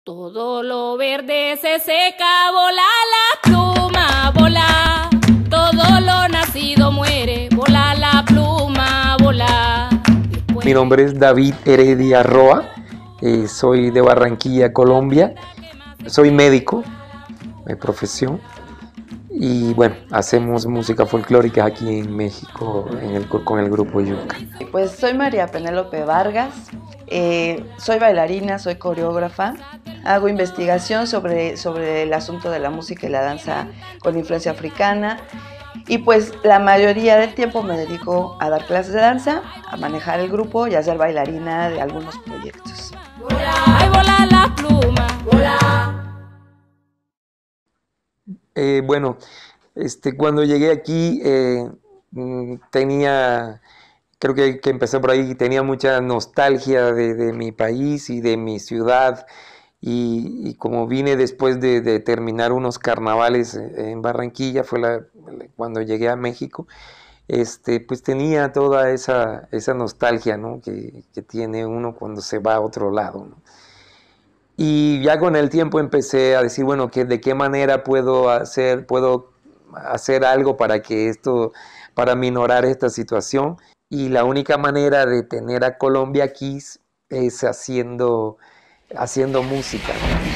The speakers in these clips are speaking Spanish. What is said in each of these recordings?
Todo lo verde se seca, vola la pluma, vola. Todo lo nacido muere, vola la pluma, vola. Mi nombre es David Heredia Roa, soy de Barranquilla, Colombia. Soy médico de profesión y bueno, hacemos música folclórica aquí en México con el grupo Yuca. Pues soy María Penélope Vargas, soy bailarina, soy coreógrafa, hago investigación sobre el asunto de la música y la danza con influencia africana y pues la mayoría del tiempo me dedico a dar clases de danza, a manejar el grupo y a ser bailarina de algunos proyectos. Ay, vola la pluma, vola. Cuando llegué aquí creo que empecé por ahí, tenía mucha nostalgia de mi país y de mi ciudad y como vine después de terminar unos carnavales en Barranquilla, cuando llegué a México, pues tenía toda esa nostalgia, ¿no? que tiene uno cuando se va a otro lado, ¿no? Y ya con el tiempo empecé a decir, bueno, de qué manera puedo hacer algo para minorar esta situación. Y la única manera de tener a Colombia aquí es haciendo música.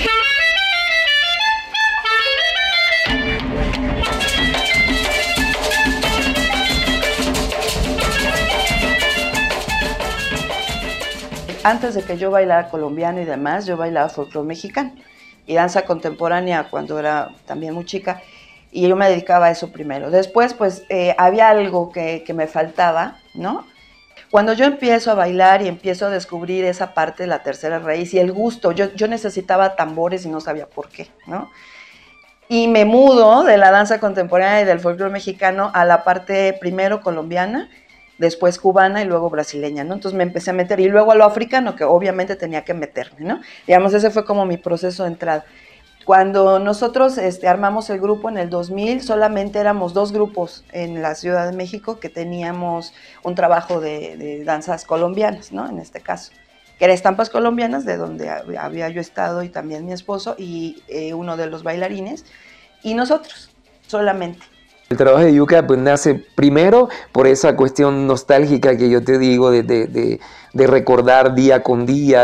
Antes de que yo bailara colombiano y demás, yo bailaba folclore mexicano y danza contemporánea cuando era también muy chica y yo me dedicaba a eso primero. Después pues había algo que me faltaba, ¿no? Cuando yo empiezo a bailar y empiezo a descubrir esa parte de la tercera raíz y el gusto, yo necesitaba tambores y no sabía por qué, ¿no? Y me mudo de la danza contemporánea y del folclore mexicano a la parte primero colombiana, después cubana y luego brasileña, ¿no? Entonces me empecé a meter, y luego a lo africano, que obviamente tenía que meterme, ¿no? Digamos, ese fue como mi proceso de entrada. Cuando nosotros armamos el grupo en el 2000, solamente éramos 2 grupos en la Ciudad de México que teníamos un trabajo de danzas colombianas, ¿no? En este caso, que era Estampas Colombianas, de donde había yo estado y también mi esposo y uno de los bailarines, y nosotros, solamente. El trabajo de Yuca pues nace primero por esa cuestión nostálgica que yo te digo de recordar día con día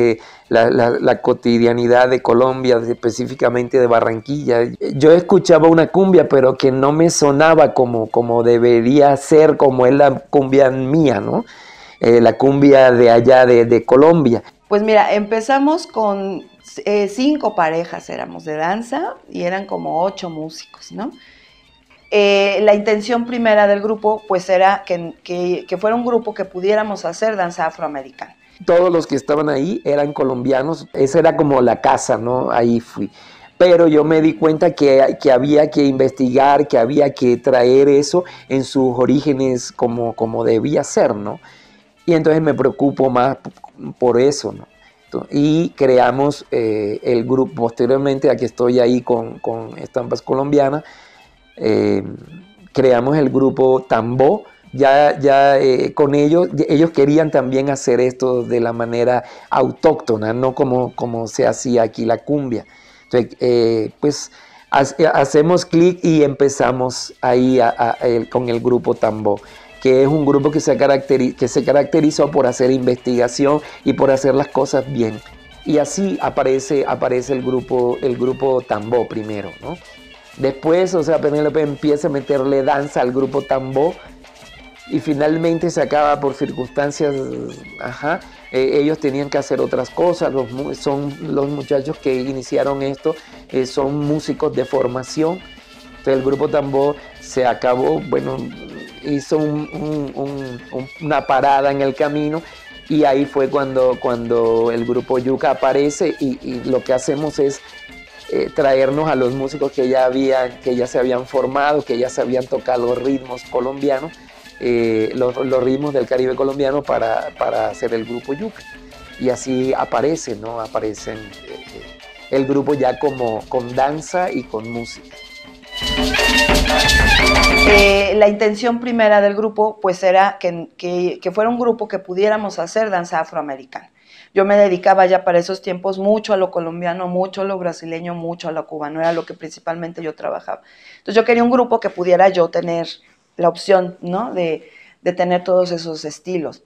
la cotidianidad de Colombia, específicamente de Barranquilla. Yo escuchaba una cumbia pero que no me sonaba como debería ser, como es la cumbia mía, ¿no? La cumbia de allá de Colombia. Pues mira, empezamos con 5 parejas éramos de danza y eran como 8 músicos, ¿no? La intención primera del grupo pues era que fuera un grupo que pudiéramos hacer danza afroamericana. Todos los que estaban ahí eran colombianos, esa era como la casa, ¿no? Ahí fui. Pero yo me di cuenta que había que investigar, que había que traer eso en sus orígenes como debía ser, ¿no? Y entonces me preocupo más por eso, ¿no? Y creamos el grupo, posteriormente a que estoy ahí con Estampas Colombianas, creamos el grupo Tambó. Con ellos querían también hacer esto de la manera autóctona, no como se hacía aquí la cumbia. Entonces, pues hacemos clic y empezamos ahí con el grupo Tambó, que es un grupo que se caracterizó por hacer investigación y por hacer las cosas bien. Y así aparece el grupo Tambó primero, ¿no? Después, Penélope empieza a meterle danza al grupo Tambó y finalmente se acaba por circunstancias, ellos tenían que hacer otras cosas, los muchachos que iniciaron esto son músicos de formación, entonces el grupo Tambó se acabó, bueno, hizo una parada en el camino y ahí fue cuando el grupo Yuca aparece y lo que hacemos es traernos a los músicos que ya se habían formado, que ya sabían tocar los ritmos colombianos, los ritmos del Caribe colombiano para hacer el grupo Yuca. Y así aparece, ¿no? Aparecen el grupo ya con danza y con música. La intención primera del grupo pues era que fuera un grupo que pudiéramos hacer danza afroamericana. Yo me dedicaba ya para esos tiempos mucho a lo colombiano, mucho a lo brasileño, mucho a lo cubano, era lo que principalmente yo trabajaba. Entonces yo quería un grupo que pudiera yo tener la opción, ¿no? de tener todos esos estilos.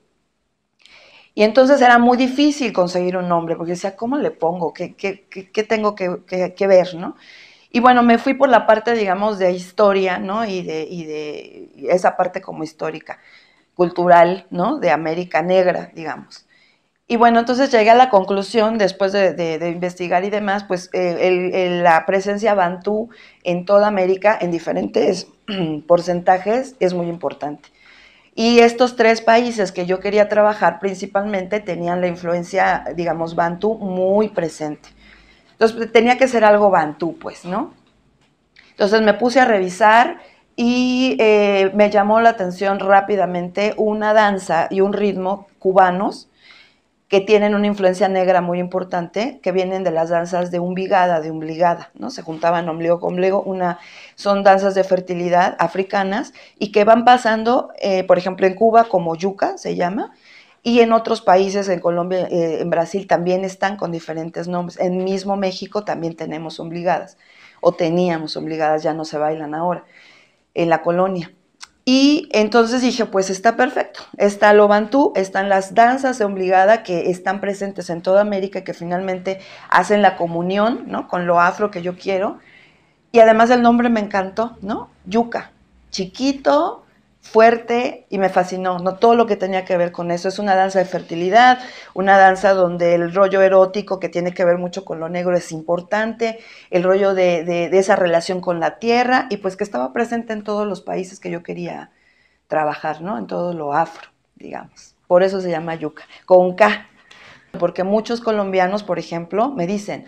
Y entonces era muy difícil conseguir un nombre, porque decía, ¿cómo le pongo? ¿Qué tengo que ver, no? Y bueno, me fui por la parte, digamos, de historia, ¿no? Y de esa parte como histórica, cultural, ¿no? De América Negra, digamos. Y bueno, entonces llegué a la conclusión, después de investigar y demás, pues la presencia bantú en toda América, en diferentes porcentajes, es muy importante. Y estos 3 países que yo quería trabajar principalmente tenían la influencia, digamos, bantú muy presente. Entonces tenía que ser algo bantú, pues, ¿no? Entonces me puse a revisar y me llamó la atención rápidamente una danza y un ritmo cubanos que tienen una influencia negra muy importante, que vienen de las danzas de umbligada, ¿no? Se juntaban ombligo con ombligo, son danzas de fertilidad africanas y que van pasando, por ejemplo, en Cuba como yuca se llama, y en otros países, en Colombia, en Brasil también están con diferentes nombres. En mismo México también tenemos ombligadas, o teníamos ombligadas, ya no se bailan ahora, en la colonia. Y entonces dije, pues está perfecto, está lo bantú, están las danzas de obligada que están presentes en toda América y que finalmente hacen la comunión, ¿no? Con lo afro que yo quiero. Y además el nombre me encantó, ¿no? Yuca, chiquito, fuerte, y me fascinó, ¿no? Todo lo que tenía que ver con eso. Es una danza de fertilidad, una danza donde el rollo erótico que tiene que ver mucho con lo negro es importante, el rollo de esa relación con la tierra, y pues que estaba presente en todos los países que yo quería trabajar, ¿no? En todo lo afro, digamos. Por eso se llama yuca, con K. Porque muchos colombianos, por ejemplo, me dicen,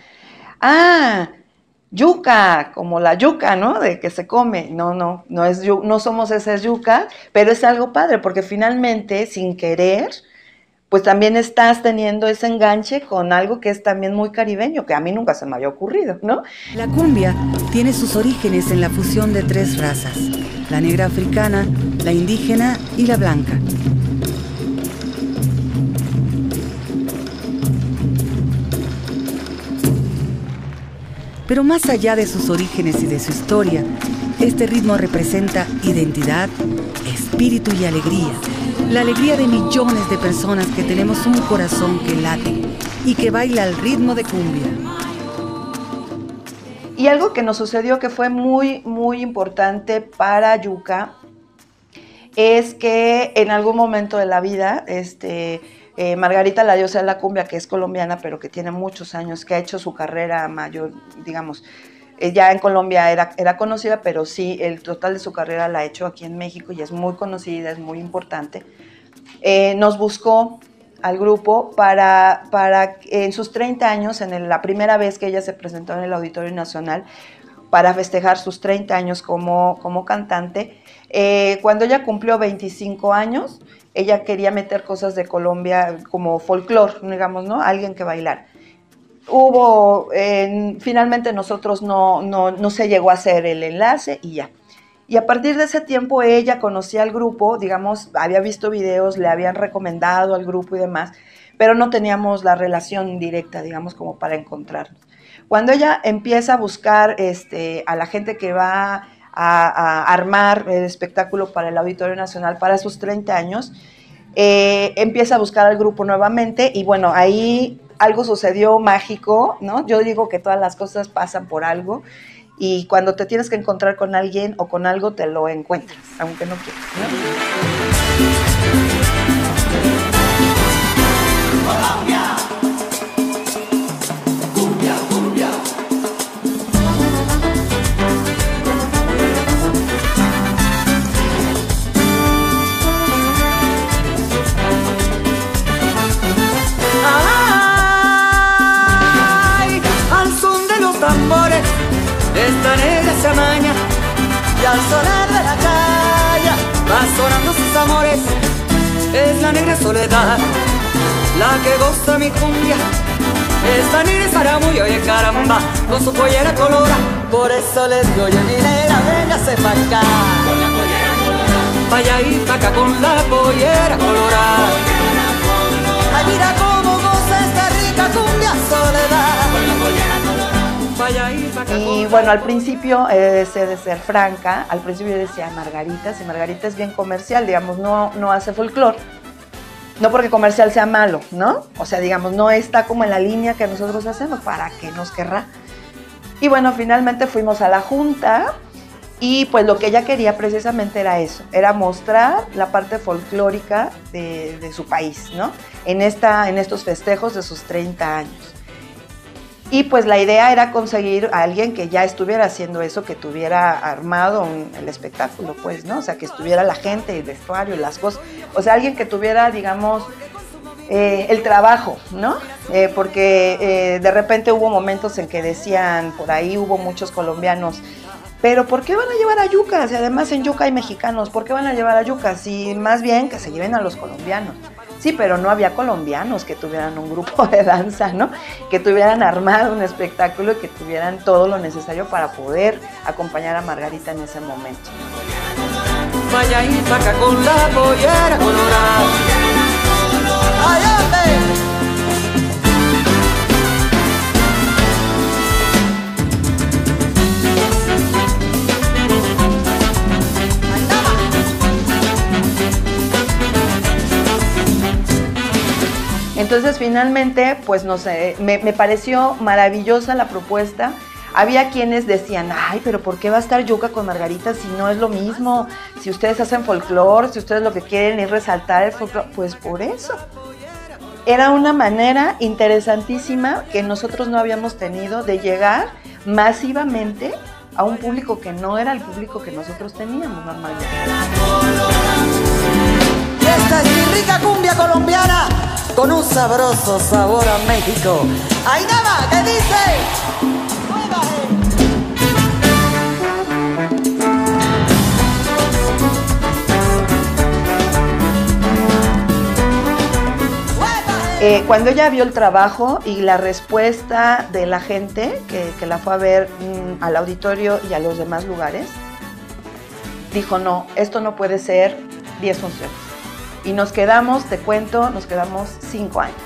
yuca, como la yuca, ¿no? De que se come. No somos esa yuca, pero es algo padre, porque finalmente, sin querer, pues también estás teniendo ese enganche con algo que es también muy caribeño, que a mí nunca se me había ocurrido, ¿no? La cumbia tiene sus orígenes en la fusión de 3 razas, la negra africana, la indígena y la blanca. Pero más allá de sus orígenes y de su historia, este ritmo representa identidad, espíritu y alegría. La alegría de millones de personas que tenemos un corazón que late y que baila al ritmo de cumbia. Y algo que nos sucedió que fue muy, muy importante para yuca es que en algún momento de la vida, Margarita, la diosa de la cumbia, que es colombiana, pero que tiene muchos años, que ha hecho su carrera mayor, digamos, ya en Colombia era conocida, pero sí, el total de su carrera la ha hecho aquí en México y es muy conocida, es muy importante. Nos buscó al grupo para en sus 30 años, la primera vez que ella se presentó en el Auditorio Nacional, para festejar sus 30 años como cantante. Cuando ella cumplió 25 años, ella quería meter cosas de Colombia como folclore, digamos, ¿no? Alguien que bailar. Finalmente nosotros no se llegó a hacer el enlace y ya. Y a partir de ese tiempo ella conocía al grupo, digamos, había visto videos, le habían recomendado al grupo y demás, pero no teníamos la relación directa, digamos, como para encontrarnos. Cuando ella empieza a buscar a la gente que va a armar el espectáculo para el Auditorio Nacional para sus 30 años, empieza a buscar al grupo nuevamente y bueno, ahí algo sucedió mágico, ¿no? Yo digo que todas las cosas pasan por algo y cuando te tienes que encontrar con alguien o con algo te lo encuentras, aunque no quieras, ¿no? Esta negra se amaña y al sonar de la calle va sonando sus amores. Es la negra soledad la que goza mi cumbia. Esta negra es aramuyo y caramba con su pollera colora. Por eso les digo, oye mi negra, véngase pa' acá. Con la pollera colorada. Vaya y pa' acá con la pollera colorada. Ay, mira cómo goza esta Y bueno, al principio, de ser franca, al principio yo decía Margarita, si Margarita es bien comercial, digamos, no hace folclore. No porque comercial sea malo, ¿no? O sea, digamos, no está como en la línea que nosotros hacemos, ¿para qué nos querrá? Y bueno, finalmente fuimos a la junta y pues lo que ella quería precisamente era eso, era mostrar la parte folclórica de su país, ¿no? En estos festejos de sus 30 años. Y pues la idea era conseguir a alguien que ya estuviera haciendo eso, que tuviera armado el espectáculo, pues, ¿no? O sea, que estuviera la gente, el vestuario, las cosas. O sea, alguien que tuviera, digamos, el trabajo, ¿no? Porque de repente hubo momentos en que decían, por ahí hubo muchos colombianos, pero ¿por qué van a llevar a Yuca? Si además en Yuca hay mexicanos, ¿por qué van a llevar a Yuca? Si más bien que se lleven a los colombianos. Sí, pero no había colombianos que tuvieran un grupo de danza, ¿no? Que tuvieran armado un espectáculo y que tuvieran todo lo necesario para poder acompañar a Margarita en ese momento. Vaya y saca con la pollera colorada. ¡Ay, ande! Entonces finalmente, pues no sé, me pareció maravillosa la propuesta. Había quienes decían, ay, pero ¿por qué va a estar Yuca con Margarita si no es lo mismo? Si ustedes hacen folclore, si ustedes lo que quieren es resaltar el folclore, pues por eso. Era una manera interesantísima que nosotros no habíamos tenido de llegar masivamente a un público que no era el público que nosotros teníamos normalmente. Esta es mi rica cumbia colombiana con un sabroso sabor a México. ¡Ay, nada! ¿Qué dice? Cuando ella vio el trabajo y la respuesta de la gente que la fue a ver al auditorio y a los demás lugares, dijo, no, esto no puede ser 10 funciones. Y nos quedamos, te cuento, nos quedamos 5 años.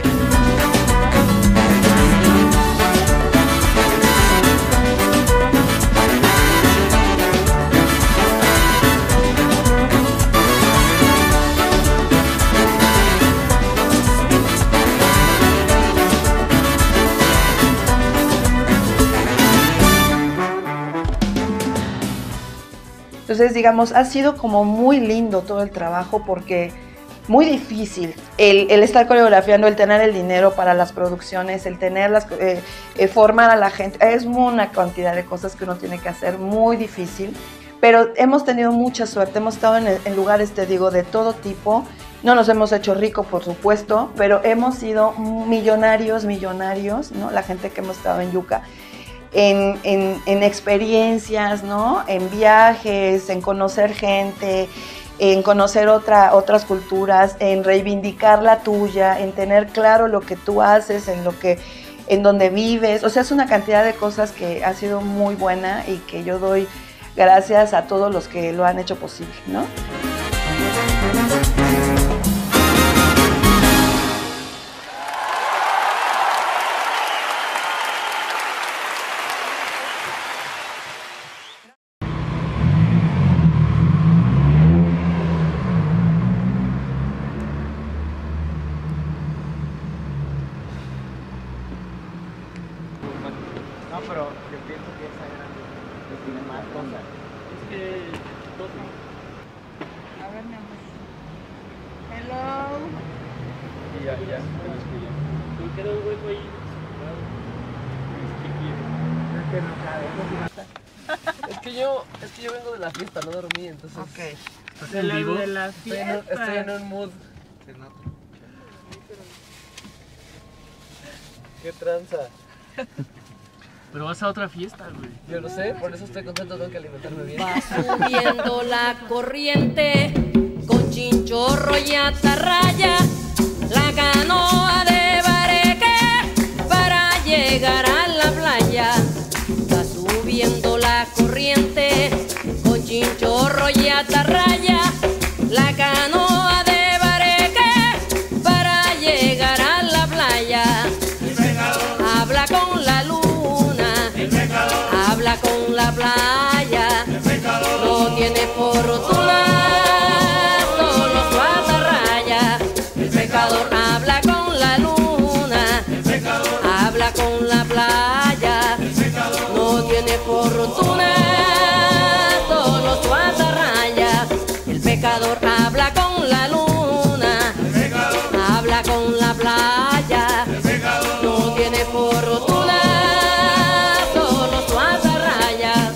Entonces, digamos, ha sido como muy lindo todo el trabajo porque muy difícil el estar coreografiando, el tener el dinero para las producciones, el tener formar a la gente. Es una cantidad de cosas que uno tiene que hacer, muy difícil. Pero hemos tenido mucha suerte, hemos estado en lugares, te digo, de todo tipo. No nos hemos hecho ricos, por supuesto, pero hemos sido millonarios, ¿no? La gente que hemos estado en Yuca. En experiencias, ¿no? En viajes, en conocer gente, en conocer otras culturas, en reivindicar la tuya, en tener claro lo que tú haces, en donde vives. O sea, es una cantidad de cosas que ha sido muy buena y que yo doy gracias a todos los que lo han hecho posible, ¿no? No, pero yo pienso que esa era que tiene más cosas. Es que todo. A ver, mi amor. Hello. Y ya. ¿Tú quieres un hueco ahí? Es que yo vengo de la fiesta, no dormí, entonces. Ok. ¿Estás en vivo? De la fiesta. Estoy en un mood. ¿Qué tranza? Pero vas a otra fiesta, güey. Yo lo sé, por eso estoy contento, tengo que alimentarme bien. Va subiendo la corriente con chinchorro y atarraya, la canoa de bareque para llegar a la playa. Va subiendo la corriente con chinchorro y atarraya, la canoa de bareque para llegar a la playa. Habla con la luna. habla con la playa, no tiene fortuna, solo su atarraya. El pecador habla con la luna, habla con la playa, no tiene fortuna, solo su atarraya. El pecador habla con la luna, habla con la playa, no tiene fortuna, solo su atarraya.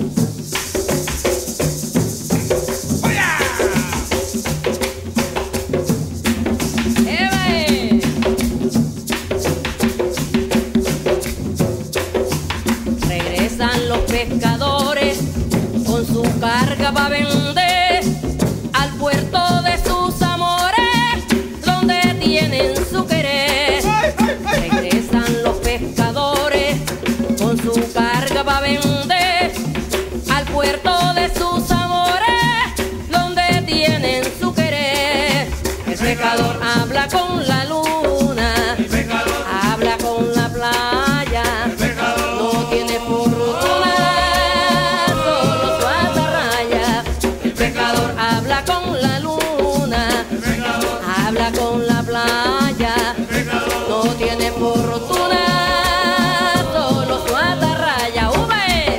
Regresan los pescadores con su carga para vender al puerto de sus amores, donde tienen su querer. Regresan los pescadores con su carga para vender al puerto de sus amores, donde tienen su querer. El pecador habla con la luna, habla con la playa, no tiene fortuna, solo su atarraya. El pecador habla con la luna, habla con la playa, no tiene fortuna, solo su atarraya. ¡Ube!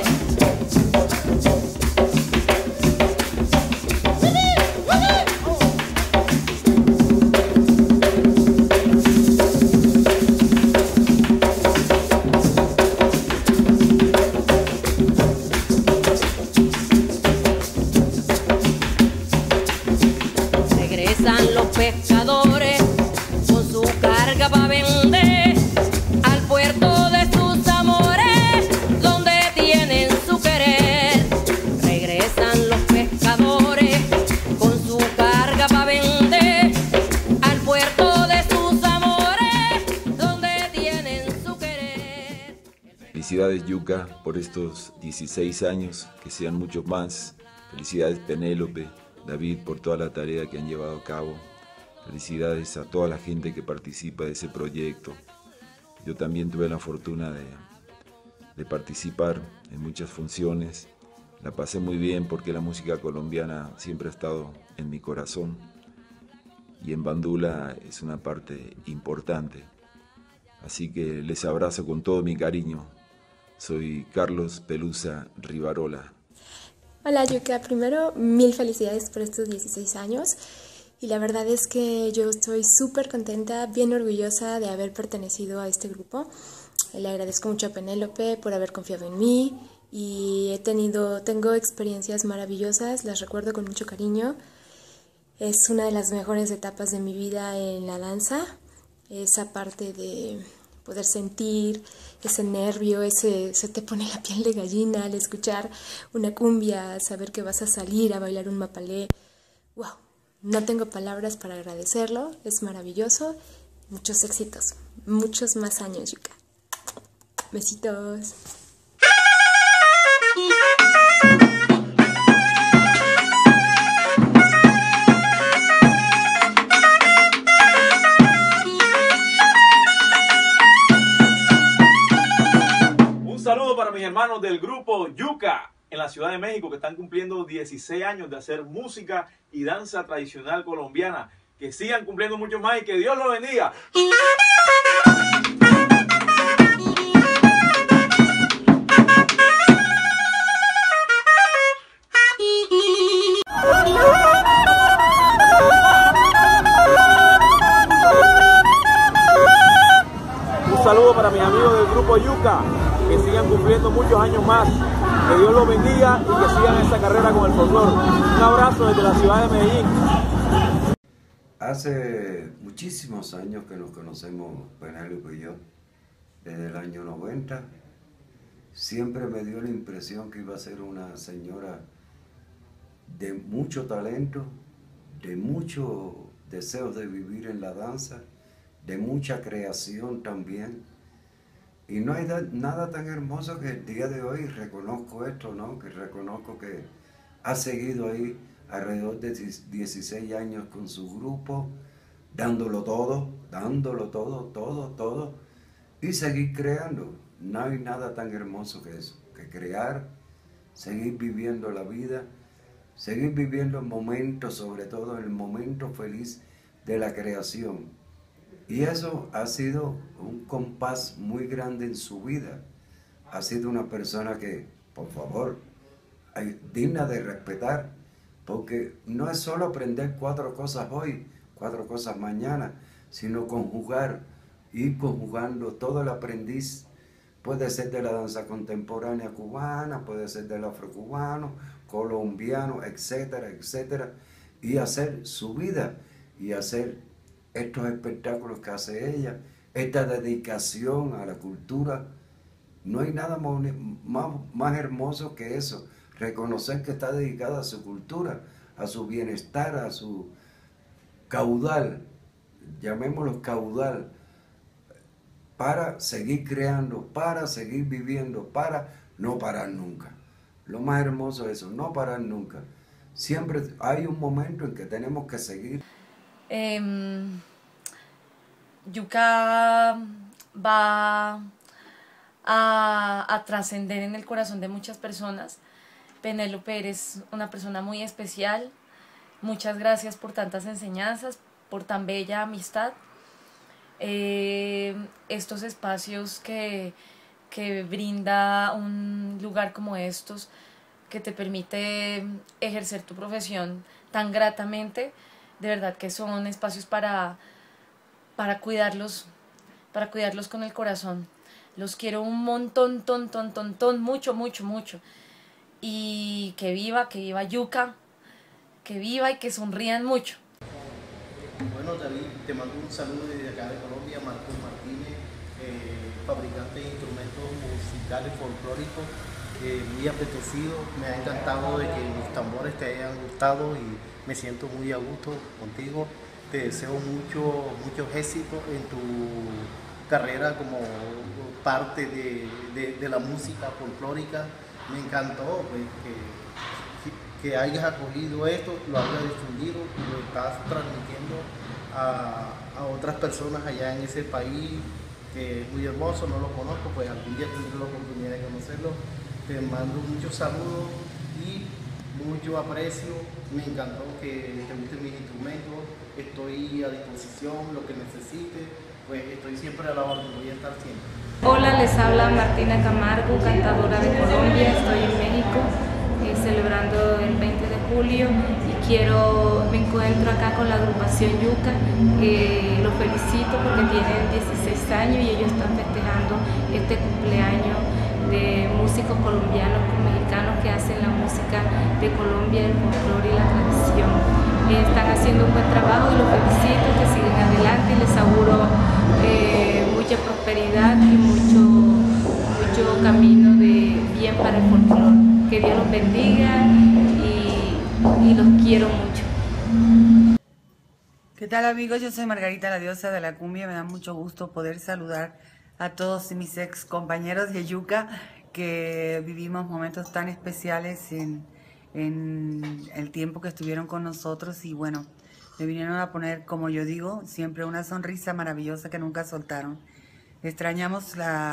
Regresan los pescadores con su carga para vender al puerto de sus amores, donde tienen su querer. Regresan los pescadores con su carga para vender al puerto de sus amores, donde tienen su querer. Felicidades Yuca por estos 16 años, que sean muchos más. Felicidades Penélope, David, por toda la tarea que han llevado a cabo. Felicidades a toda la gente que participa de ese proyecto. Yo también tuve la fortuna de participar en muchas funciones. La pasé muy bien porque la música colombiana siempre ha estado en mi corazón. Y en Bandula es una parte importante. Así que les abrazo con todo mi cariño. Soy Carlos Pelusa Rivarola. Hola Yuca, primero mil felicidades por estos 16 años y la verdad es que yo estoy súper contenta, bien orgullosa de haber pertenecido a este grupo. Le agradezco mucho a Penélope por haber confiado en mí y tengo experiencias maravillosas, las recuerdo con mucho cariño. Es una de las mejores etapas de mi vida en la danza, esa parte de poder sentir ese nervio, se te pone la piel de gallina al escuchar una cumbia, saber que vas a salir a bailar un mapalé. ¡Wow! No tengo palabras para agradecerlo, es maravilloso. Muchos éxitos, muchos más años, Yuca. Besitos. Un saludo para mis hermanos del grupo Yuca en la Ciudad de México, que están cumpliendo 16 años de hacer música y danza tradicional colombiana. Que sigan cumpliendo mucho más y que Dios los bendiga. Un saludo para mis amigos del grupo Yuca, que sigan cumpliendo muchos años más. Que Dios los bendiga y que sigan esa carrera con el folclore. Un abrazo desde la ciudad de Medellín. Hace muchísimos años que nos conocemos, Penélope y yo, desde el año 90. Siempre me dio la impresión que iba a ser una señora de mucho talento, de mucho deseo de vivir en la danza, de mucha creación también. Y no hay nada tan hermoso que el día de hoy reconozco esto, ¿no? Que reconozco que ha seguido ahí alrededor de 16 años con su grupo, dándolo todo, todo, y seguir creando. No hay nada tan hermoso que eso. que crear, seguir viviendo la vida, seguir viviendo el momento, sobre todo el momento feliz de la creación. Y eso ha sido un compás muy grande en su vida. Ha sido una persona que, por favor, digna de respetar, porque no es solo aprender 4 cosas hoy, 4 cosas mañana, sino conjugar, ir conjugando todo el aprendiz. Puede ser de la danza contemporánea cubana, puede ser del afrocubano, colombiano, etcétera, etcétera, y hacer su vida y hacer estos espectáculos que hace ella, esta dedicación a la cultura. No hay nada más hermoso que eso, reconocer que está dedicada a su cultura, a su bienestar, a su caudal, llamémoslo caudal, para seguir creando, para seguir viviendo, para no parar nunca. Lo más hermoso es eso, no parar nunca. Siempre hay un momento en que tenemos que seguir. Yuka va a trascender en el corazón de muchas personas. Penélope, eres una persona muy especial. Muchas gracias por tantas enseñanzas, por tan bella amistad. Estos espacios que brinda un lugar como estos, que te permite ejercer tu profesión tan gratamente, de verdad que son espacios para cuidarlos con el corazón. Los quiero un montón, mucho, mucho, mucho. Y que viva Yuka, que viva y que sonrían mucho. Bueno, David, te mando un saludo desde acá de Colombia, Marcos Martínez, fabricante de instrumentos musicales folclóricos, muy apetecido. Me ha encantado de que los tambores te hayan gustado y me siento muy a gusto contigo. Te deseo muchos éxitos en tu carrera como parte de la música folclórica. Me encantó pues, que hayas acogido esto, lo hayas difundido y lo estás transmitiendo a otras personas allá en ese país, que es muy hermoso, no lo conozco, pues algún día tendré la oportunidad de conocerlo. Te mando muchos saludos y mucho aprecio. Me encantó que te gusten mis instrumentos, estoy a disposición, lo que necesites, pues estoy siempre a la orden, voy a estar siempre. Hola, les habla Martina Camargo, cantadora de Colombia. Estoy en México celebrando el 20 de julio y me encuentro acá con la agrupación Yuka. Los felicito porque tienen 16 años y ellos están festejando este cumpleaños de músicos colombianos con mexicanos que hacen la música de Colombia, el folclore y la tradición. Están haciendo un buen trabajo y los felicito, que sigan adelante y les auguro mucha prosperidad y mucho camino de bien para el folclore. Que Dios los bendiga y los quiero mucho. ¿Qué tal, amigos? Yo soy Margarita, la diosa de la cumbia. Me da mucho gusto poder saludar a todos mis ex compañeros de Yuka, que vivimos momentos tan especiales en el tiempo que estuvieron con nosotros, y bueno, me vinieron a poner, como yo digo, siempre una sonrisa maravillosa que nunca soltaron. Extrañamos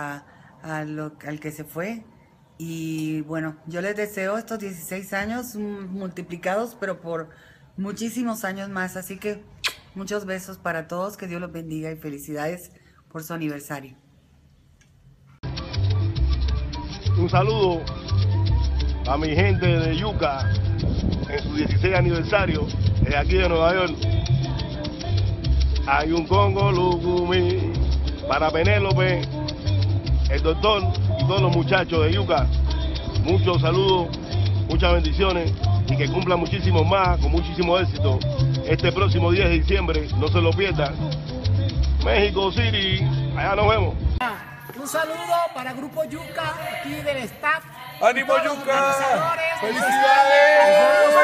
al que se fue, y bueno, yo les deseo estos 16 años multiplicados, pero por muchísimos años más, así que muchos besos para todos, que Dios los bendiga y felicidades por su aniversario. Un saludo a mi gente de Yuka en su 16 aniversario, desde aquí de Nueva York. Hay un Congo Lugumi para Penélope, el doctor y todos los muchachos de Yuka. Muchos saludos, muchas bendiciones y que cumplan muchísimo más, con muchísimo éxito. Este próximo 10 de diciembre, no se lo pierdan. México City, allá nos vemos. Un saludo para Grupo Yuka, aquí del staff. ¡Ánimo, Yuka! ¡Felicidades!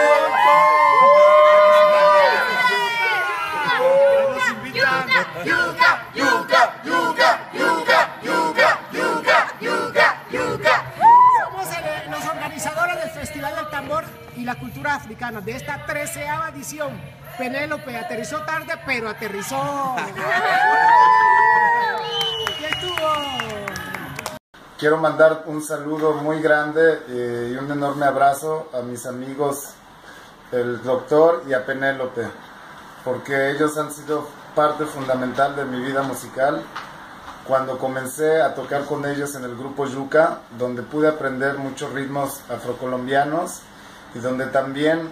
Nos invitan. Yuka, Yuka, Yuka, Yuka, Yuka, Yuka, Yuka, Yuka. Somos los organizadores del Festival del Tambor y la Cultura Africana de esta 13ª edición. Penélope aterrizó tarde, pero aterrizó. ¿Qué estuvo? quiero mandar un saludo muy grande y un enorme abrazo a mis amigos, el doctor y a Penélope, porque ellos han sido parte fundamental de mi vida musical. Cuando comencé a tocar con ellos en el grupo Yuca, donde pude aprender muchos ritmos afrocolombianos y donde también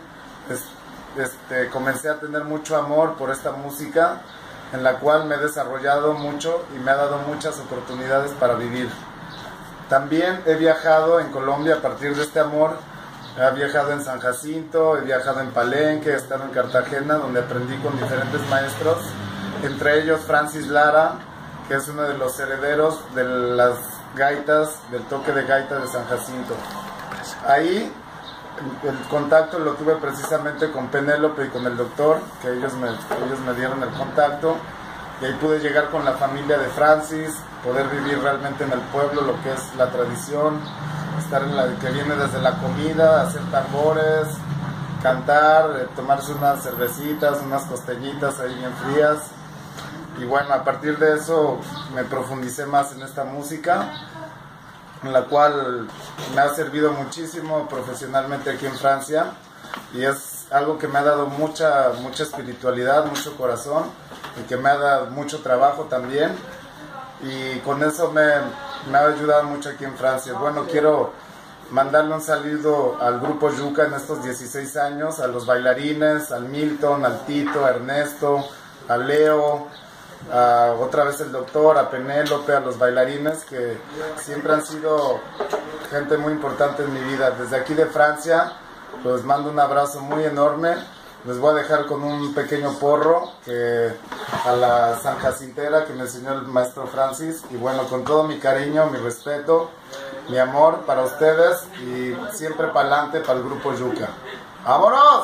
comencé a tener mucho amor por esta música, en la cual me he desarrollado mucho y me ha dado muchas oportunidades para vivir. También he viajado en Colombia a partir de este amor. He viajado en San Jacinto, he viajado en Palenque, he estado en Cartagena, donde aprendí con diferentes maestros, entre ellos Francis Lara, que es uno de los herederos de las gaitas, del toque de gaita de San Jacinto. Ahí el contacto lo tuve precisamente con Penélope y con el doctor, que ellos me dieron el contacto, y ahí pude llegar con la familia de Francis, poder vivir realmente en el pueblo lo que es la tradición, estar en la que viene desde la comida, hacer tambores, cantar, tomarse unas cervecitas, unas costeñitas ahí bien frías. Y bueno, a partir de eso me profundicé más en esta música, en la cual me ha servido muchísimo profesionalmente aquí en Francia, y es algo que me ha dado mucha espiritualidad, mucho corazón, y que me ha dado mucho trabajo también, y con eso me ha ayudado mucho aquí en Francia. Bueno, quiero mandarle un saludo al grupo Yuca en estos 16 años, a los bailarines, al Milton, al Tito, a Ernesto, a Leo, otra vez el doctor, a Penélope, a los bailarines, que siempre han sido gente muy importante en mi vida. Desde aquí de Francia les mando un abrazo muy enorme. Les voy a dejar con un pequeño porro a la San Jacintera que me enseñó el maestro Francis, y bueno, con todo mi cariño, mi respeto, mi amor para ustedes, y siempre para adelante para el grupo Yuca. ¡Vámonos!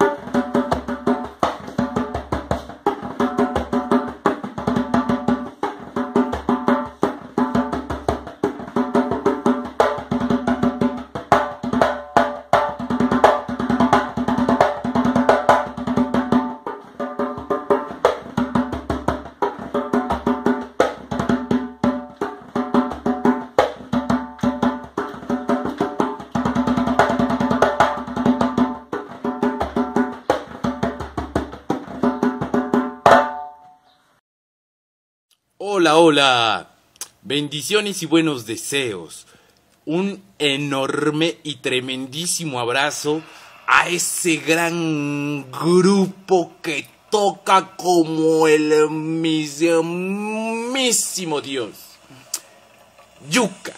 Hola, hola, bendiciones y buenos deseos. Un enorme y tremendísimo abrazo a ese gran grupo que toca como el mismísimo Dios. Yuca,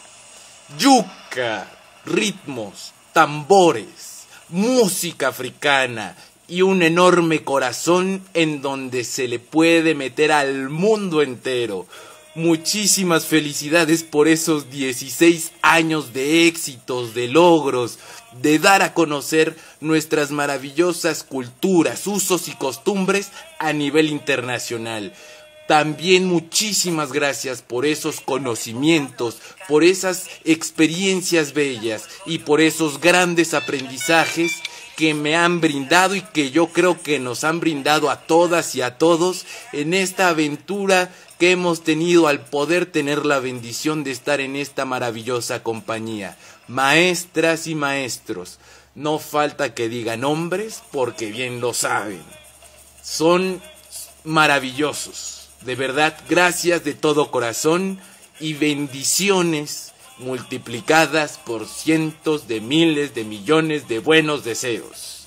ritmos, tambores, música africana y un enorme corazón en donde se le puede meter al mundo entero. Muchísimas felicidades por esos 16 años de éxitos, de logros, de dar a conocer nuestras maravillosas culturas, usos y costumbres a nivel internacional. También muchísimas gracias por esos conocimientos, por esas experiencias bellas y por esos grandes aprendizajes que me han brindado y que yo creo que nos han brindado a todas y a todos en esta aventura que hemos tenido al poder tener la bendición de estar en esta maravillosa compañía. Maestras y maestros, no falta que diga nombres porque bien lo saben. Son maravillosos. De verdad, gracias de todo corazón y bendiciones multiplicadas por cientos de miles de millones de buenos deseos.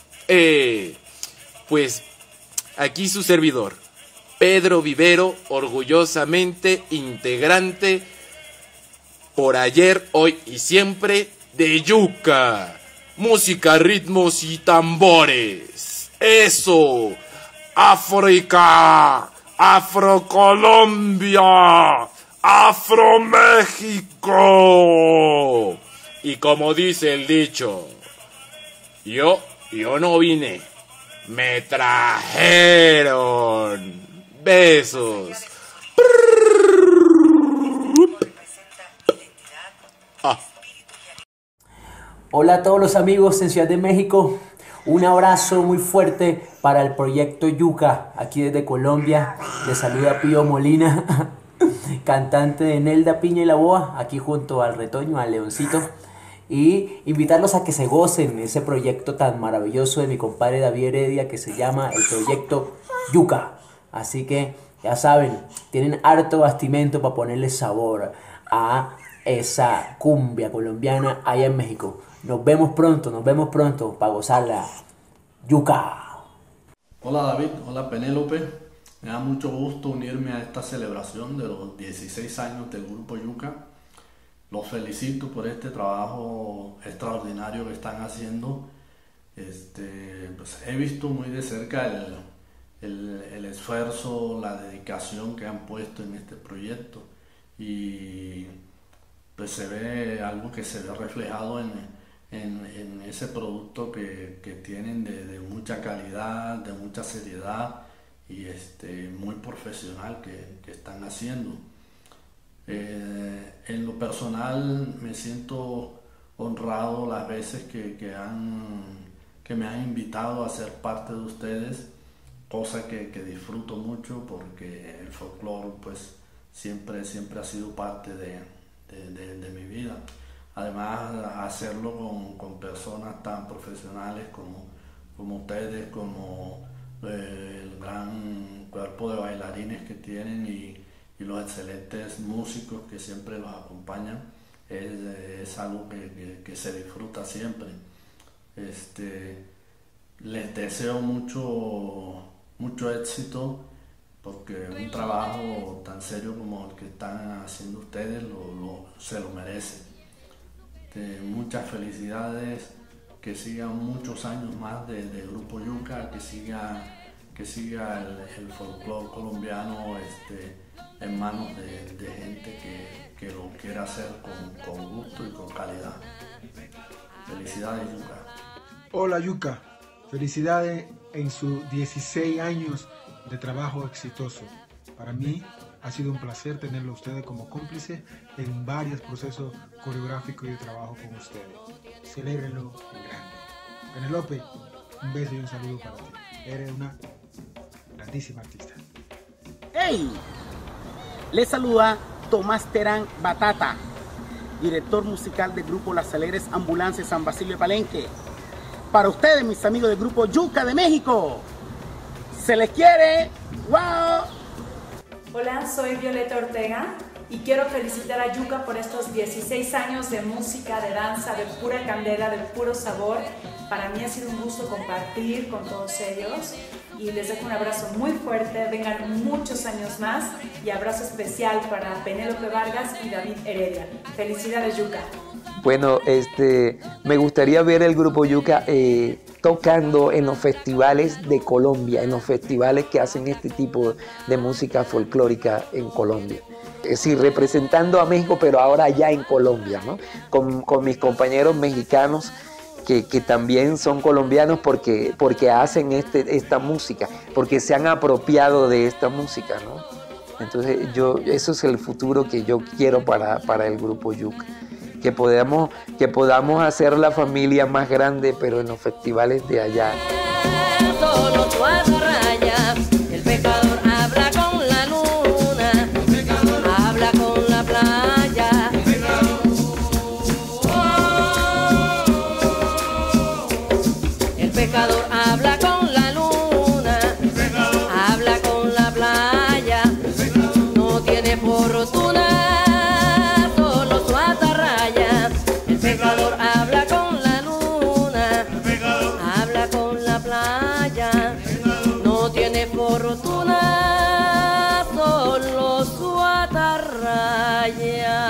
Pues aquí su servidor, Pedro Vivero, orgullosamente integrante por ayer, hoy y siempre de Yuca. Música, ritmos y tambores. ¡Eso! ¡África! ¡Afrocolombia! ¡Afroméxico! Y como dice el dicho, yo no vine, me trajeron. Besos. Hola a todos los amigos en Ciudad de México. Un abrazo muy fuerte para el proyecto Yuca, aquí desde Colombia. Les saluda Pío Molina. cantante de Nelda Piña y la Boa, aquí junto al Retoño, al Leoncito. Y invitarlos a que se gocen ese proyecto tan maravilloso de mi compadre David Heredia que se llama el proyecto Yuca. Así que ya saben, tienen harto bastimento para ponerle sabor a esa cumbia colombiana allá en México. Nos vemos pronto para gozarla. Yuca. Hola David, hola Penélope. Me da mucho gusto unirme a esta celebración de los 16 años del grupo Yuca. Los felicito por este trabajo extraordinario que están haciendo. Pues he visto muy de cerca el esfuerzo, la dedicación que han puesto en este proyecto y pues se ve algo que se ve reflejado en ese producto que tienen de mucha calidad, de mucha seriedad y muy profesional que están haciendo. En lo personal me siento honrado las veces que me han invitado a ser parte de ustedes, cosa que disfruto mucho porque el folclore pues siempre ha sido parte de mi vida. Además, hacerlo con personas tan profesionales como ustedes, como el gran cuerpo de bailarines que tienen y los excelentes músicos que siempre los acompañan, es algo que se disfruta siempre. Les deseo mucho éxito porque un trabajo tan serio como el que están haciendo ustedes se lo merece. Muchas felicidades, que sigan muchos años más de Grupo Yuca, que siga el folclore colombiano en manos de gente que lo quiera hacer con gusto y con calidad. Felicidades, Yuca. Hola, Yuca. Felicidades en sus 16 años de trabajo exitoso. Para mí ha sido un placer tenerlo a ustedes como cómplices en varios procesos coreográficos y de trabajo con ustedes. Celébrenlo en grande. Penélope, un beso y un saludo para ti. Eres una grandísima artista. ¡Hey! Les saluda Tomás Terán Batata, director musical del grupo Las Alegres Ambulancias San Basilio de Palenque. Para ustedes, mis amigos del grupo Yuca de México. ¡Se les quiere! ¡Wow! Hola, soy Violeta Ortega y quiero felicitar a Yuca por estos 16 años de música, de danza, de pura candela, de puro sabor. Para mí ha sido un gusto compartir con todos ellos y les dejo un abrazo muy fuerte, vengan muchos años más y abrazo especial para Penélope Vargas y David Heredia. Felicidades, Yuca. Bueno, me gustaría ver el grupo Yuca tocando en los festivales de Colombia, en los festivales que hacen este tipo de música folclórica en Colombia. Es decir, representando a México, pero ahora allá en Colombia, ¿no? Con mis compañeros mexicanos que también son colombianos porque hacen esta música, porque se han apropiado de esta música, ¿no? Entonces, eso es el futuro que yo quiero para el grupo Yuca. Que podamos hacer la familia más grande, pero en los festivales de allá. Solo tu atarraya, el pecador habla con la luna, habla con la playa. El pecador habla con la luna, habla con la playa, no tiene fortuna. El pecador habla con la luna, habla con la playa, no tiene fortuna, solo su atarraya.